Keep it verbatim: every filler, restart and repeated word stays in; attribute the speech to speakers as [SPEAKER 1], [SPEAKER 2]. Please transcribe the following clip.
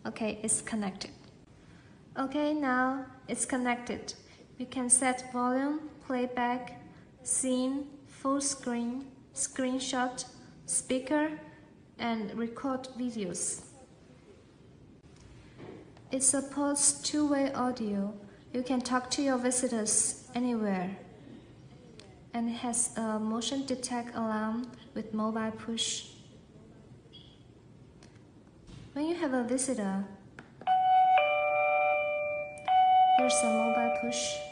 [SPEAKER 1] Okay, it's connected. Okay, now it's connected. You can set volume, playback, scene, full screen, screenshot, speaker, and record videos. It supports two-way audio. You can talk to your visitors anywhere. And it has a motion detect alarm with mobile push. When you have a visitor, there's a mobile push.